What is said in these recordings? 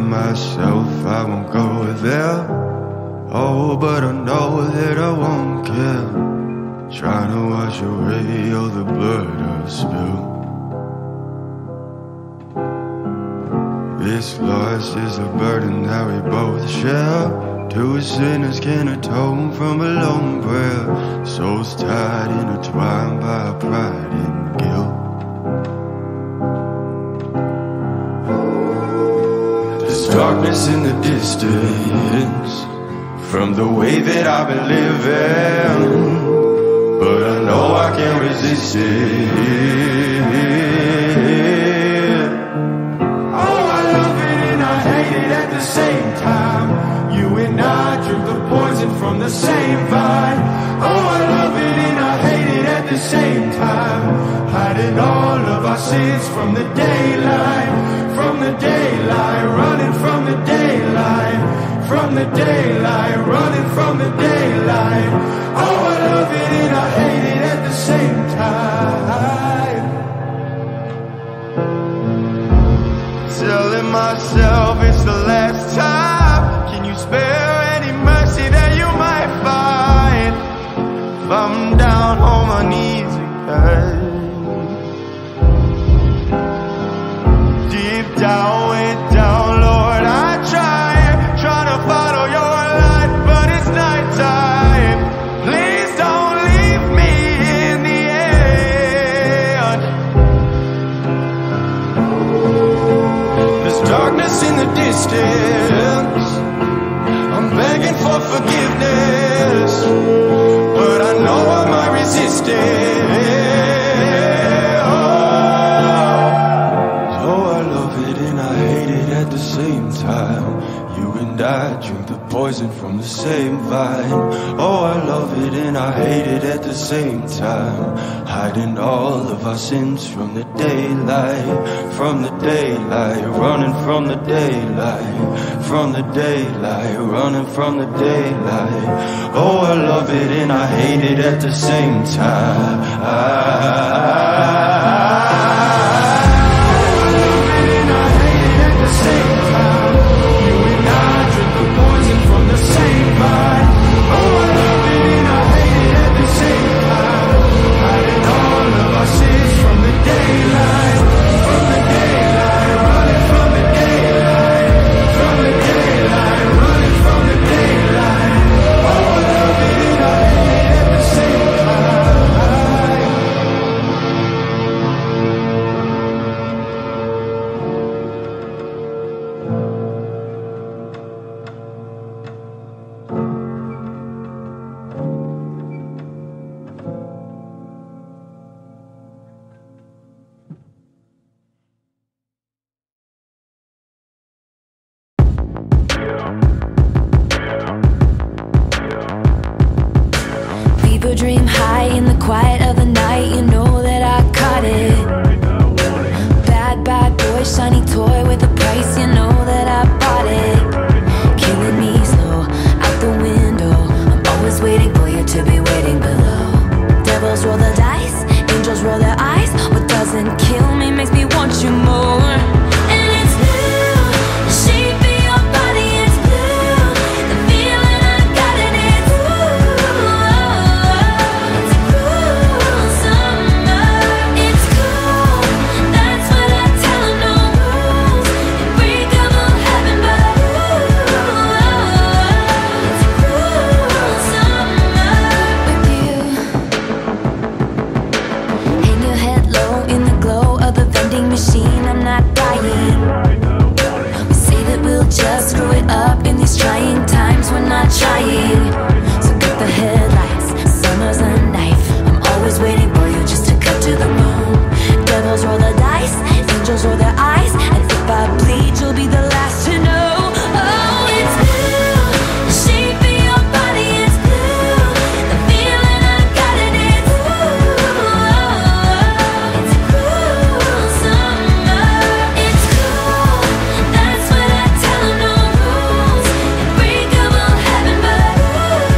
telling myself I won't go there. Oh, but I know that I won't care. Trying to wash away all the blood I've spilled. This loss is a burden that we both share. Two sinners can atone from a lone prayer. Souls tied, intertwined by pride and guilt. There's darkness in the distance from the way that I've been living, but I know I can't resist it. Oh, I love it and I hate it at the same time. You and I drink the poison from the same vine. Oh, I love it and I hate it at the same time. Hiding all of our sins from the daylight, from the daylight, running from the daylight, from the daylight, running from the daylight. Oh, I love it and I hate it at the same time. Telling myself it's the last time. Can you spare any mercy that you might find if I'm down on my knees again? Deep down, way down, Lord, I try to follow your light, but it's nighttime. Please don't leave me in the end. There's darkness in the distance. I'm begging for forgiveness, but I know I might resist it. Oh, I love it and I hate it at the same time. You and I drink the poison from the same vine. Oh, I love it and I hate it at the same time. Hiding all of our sins from the daylight, from the daylight, running from the daylight, from the daylight, running from the daylight. Oh, I love it and I hate it at the same time. Dream high in the quiet of the night. You know that I caught it. Bad, bad boy, shiny toy with a price. You know that I bought it. Killing me slow, out the window. I'm always waiting for you to be waiting below. Devils roll the dice, angels roll their eyes. What doesn't kill me makes me want you more. And it's blue, the shape of your body is blue. The feeling I got in it, machine, I'm not dying. We say that we'll just screw it up in these trying times. We're not trying. So cut the headlights, summer's a knife. I'm always waiting for you just to cut to the bone. Devils roll the dice, angels roll their eyes. And if I bleed, you'll be the last to know. Oh, it's blue, the shape of your body is blue. The feeling I got in it, it's a cruel summer. It's cool, that's what I tell them, no rules. Unbreakable heaven, but ooh.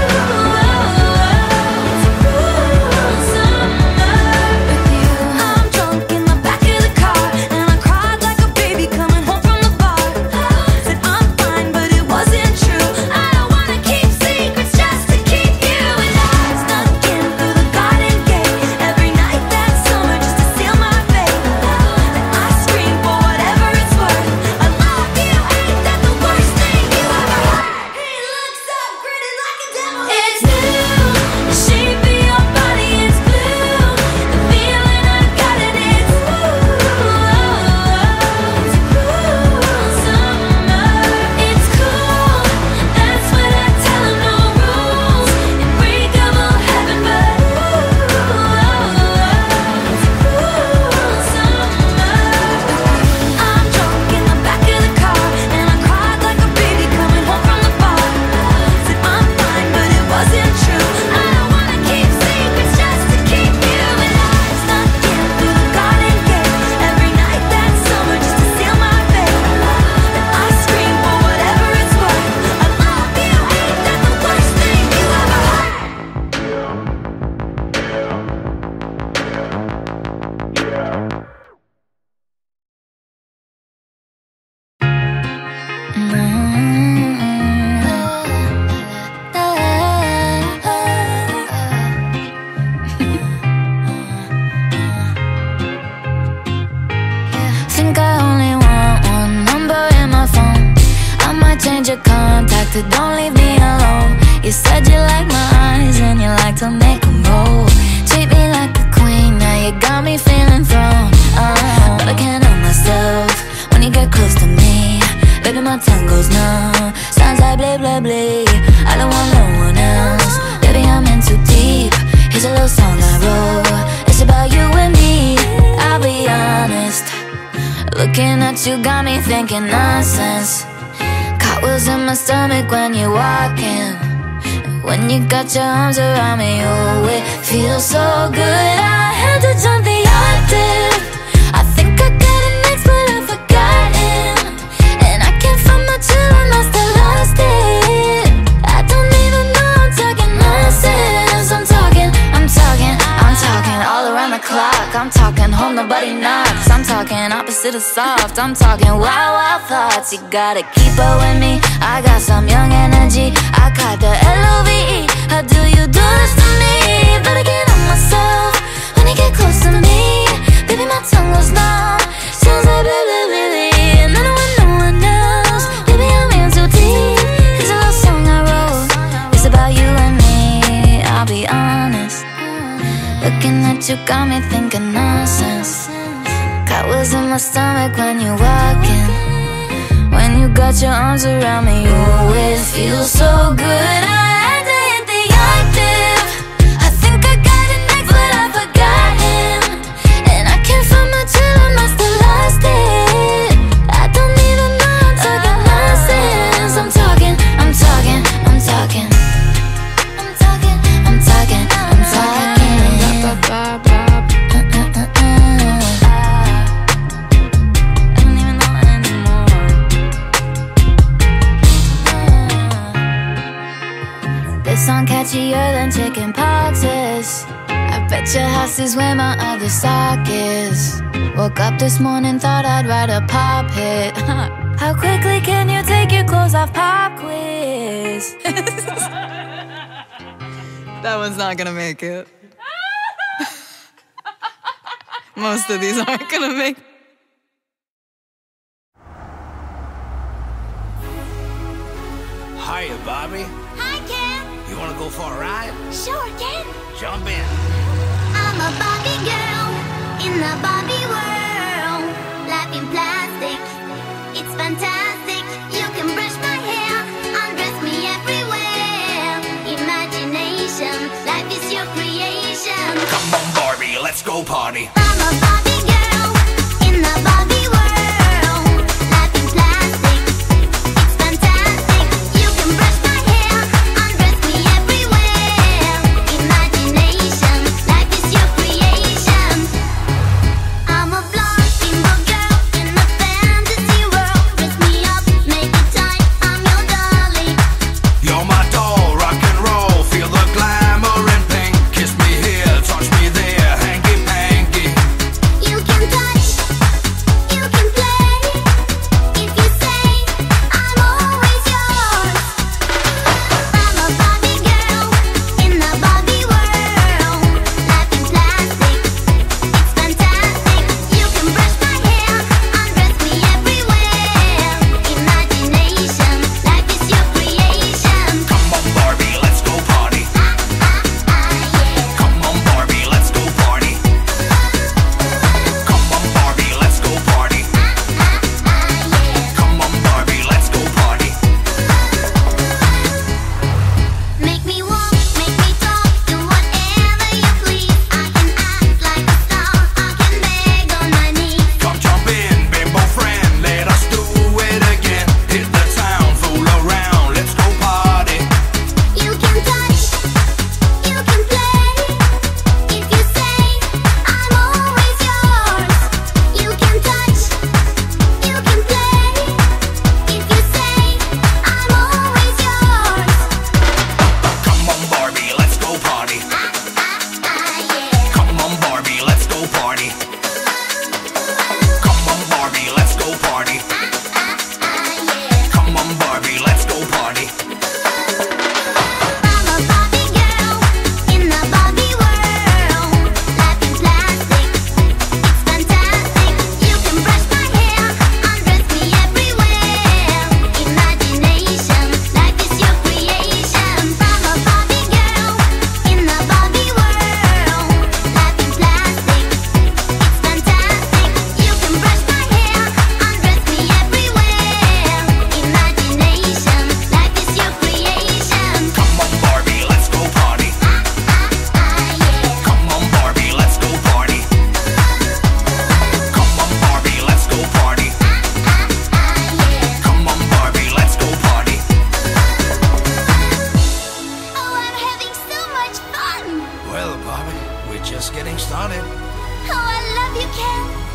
Think I only want one number in my phone. I might change your contact to don't leave me alone. You said you like my eyes and you like to make them roll. Treat me like a queen, now you got me feeling thrown. But I can't help myself when you get close to me. Baby, my tongue goes numb. Sounds like blah, blah, blah. I don't want no one else. Baby, I'm in too deep. Here's a little song I wrote. It's about you and me. I'll be honest. Looking at you got me thinking nonsense. Cartwheels in my stomach when you're walking. When you got your arms around me, oh, it feels so good. I had to jump the octave. I think I got an ex, but I've forgotten. And I can't find my chill and I still lost it. I don't even know I'm talking nonsense. I'm talking all around the clock. I'm talking home, nobody knocks. I'm talking opposite of soft. I'm talking wild, wild thoughts. You gotta keep up with me. I got some young energy. I got the LOVE. How do you do this to me? But I can't help myself when you get close to me. Baby, my tongue goes numb. Sounds like blah, blah, blah. And I don't want no one else. Baby, I'm in too deep. Here's a little song I wrote. It's about you and me. I'll be honest. Looking at you got me thinking nonsense. Cartwheels in my stomach when you're walking. When you got your arms around me, you always feel so good. I had to hit the octave. I think I got an ex, but I forgot him. And I can't find my chill and I still lost it. I don't even know I'm talking nonsense. I'm talking. Song catchier than chicken poxes. I bet your house is where my other sock is. Woke up this morning, thought I'd write a pop hit. How quickly can you take your clothes off? Pop quiz. That one's not gonna make it. Most of these aren't gonna make it. Hiya, Bobby. Hi, Ken. You wanna go for a ride? Sure, Ken. Jump in. I'm a Barbie girl in the Barbie world. Life in plastic, it's fantastic. You can brush my hair, undress me everywhere. Imagination, life is your creation. Come on, Barbie, let's go party. I'm a Barbie girl in the Barbie world. Life in plastic, it's fantastic. You can brush my hair, undress me everywhere. Imagination, life is your creation. I'm a blonde bimbo girl in a fantasy world. Dress me up, make it tight, I'm your dolly. You're my doll, rock and roll. Feel the glamour and pink. Kiss me here, touch me there. Hanky panky. just getting started. Oh, I love you, Ken.